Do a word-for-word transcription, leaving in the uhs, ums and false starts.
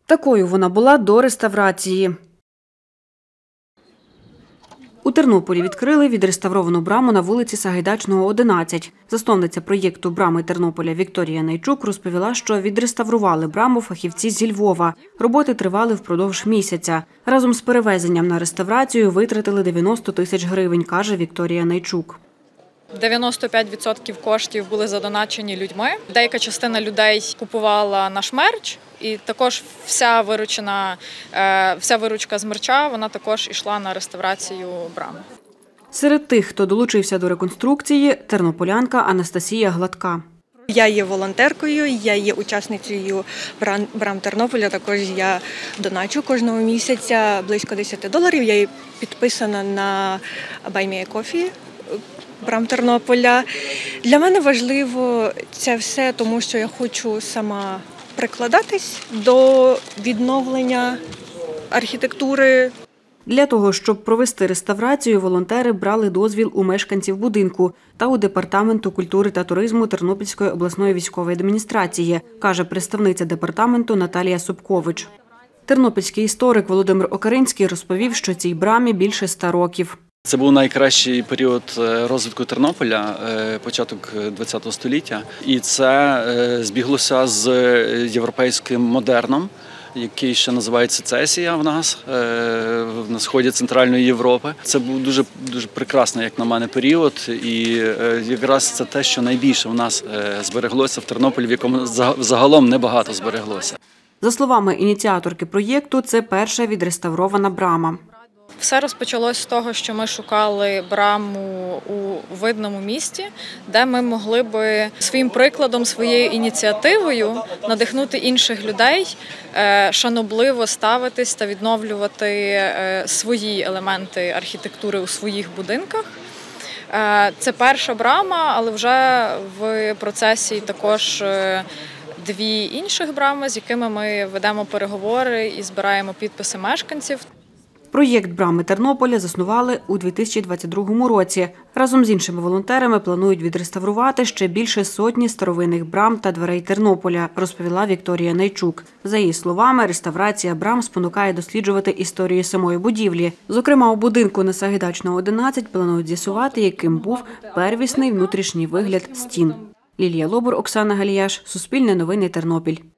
Такою вона була до реставрації. У Тернополі відкрили відреставровану браму на вулиці Сагайдачного, одинадцять. Засновниця проєкту «Брами Тернополя» Вікторія Найчук розповіла, що відреставрували браму фахівці зі Львова. Роботи тривали впродовж місяця. Разом з перевезенням на реставрацію витратили дев'яносто тисяч гривень, каже Вікторія Найчук. дев'яносто п'ять відсотків коштів були задоначені людьми. Деяка частина людей купувала наш мерч. І також вся виручена, вся виручка з мерча, вона також йшла на реставрацію брами. Серед тих, хто долучився до реконструкції, тернополянка Анастасія Гладка. Я є волонтеркою, я є учасницею брам Тернополя, також я доначу кожного місяця близько десять доларів. Я є підписана на Buy Me a Coffee брам Тернополя. Для мене важливо це все, тому що я хочу сама прикладатись до відновлення архітектури. Для того, щоб провести реставрацію, волонтери брали дозвіл у мешканців будинку та у Департаменту культури та туризму Тернопільської обласної військової адміністрації, каже представниця департаменту Наталія Собкович. Тернопільський історик Володимир Окаринський розповів, що цій брамі більше ста років. Це був найкращий період розвитку Тернополя, початок ХХ століття. І це збіглося з європейським модерном, який ще називається Цесія в нас, на сході Центральної Європи. Це був дуже, дуже прекрасний, як на мене, період. І якраз це те, що найбільше в нас збереглося в Тернополі, в якому загалом небагато збереглося. За словами ініціаторки проєкту, це перша відреставрована брама. Все розпочалось з того, що ми шукали браму у видному місті, де ми могли би своїм прикладом, своєю ініціативою надихнути інших людей, шанобливо ставитись та відновлювати свої елементи архітектури у своїх будинках. Це перша брама, але вже в процесі також дві інших брами, з якими ми ведемо переговори і збираємо підписи мешканців. Проєкт «Брами Тернополя» заснували у дві тисячі двадцять другому році. Разом з іншими волонтерами планують відреставрувати ще більше сотні старовинних брам та дверей Тернополя, розповіла Вікторія Найчук. За її словами, реставрація брам спонукає досліджувати історію самої будівлі. Зокрема, у будинку на Сагайдачного, одинадцять планують з'ясувати, яким був первісний внутрішній вигляд стін. Лілія Лобур, Оксана Галіяш, Суспільне новини, Тернопіль.